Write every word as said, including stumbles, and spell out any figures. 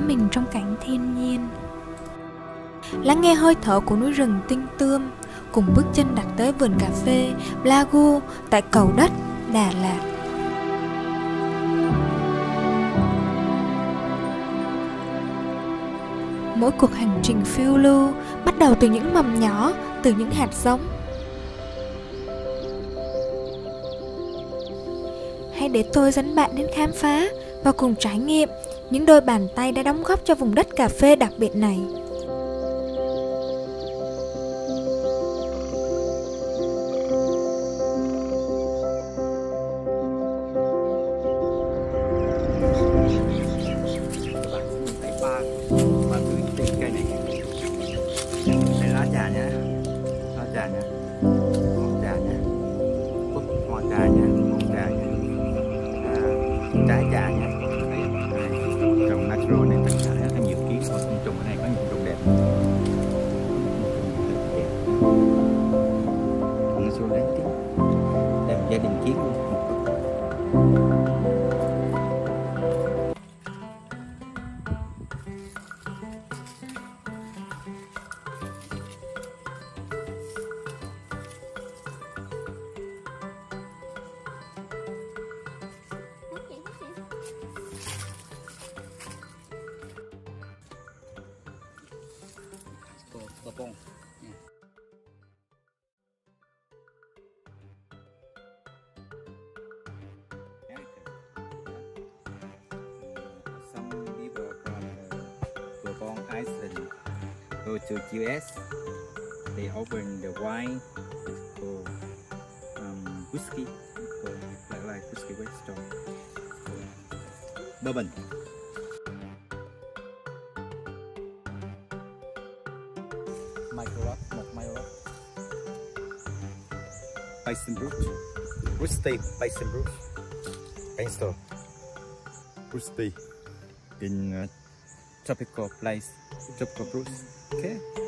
mình trong cảnh thiên nhiên. Lắng nghe hơi thở của núi rừng tinh tươm, cùng bước chân đặt tới vườn cà phê Blago tại Cầu Đất, Đà Lạt. Mỗi cuộc hành trình phiêu lưu bắt đầu từ những mầm nhỏ, từ những hạt giống. Hãy để tôi dẫn bạn đến khám phá và cùng trải nghiệm những đôi bàn tay đã đóng góp cho vùng đất cà phê đặc biệt này. Trái trà nha, trồng natural này tất cả rất là nhiều kiến và côn trùng ở đây có nhiều côn trùng đẹp. Natural đáng tiếc, đây là một gia đình kiến luôn. Bông. Some people from Bourbon Island go to U S. They open the wine for um, whiskey, for like like whiskey restaurant, bourbon. Micro một micro Bison Brut Rusty Bison Brut Bison Rusty in uh, tropical place tropical fruits. Okay.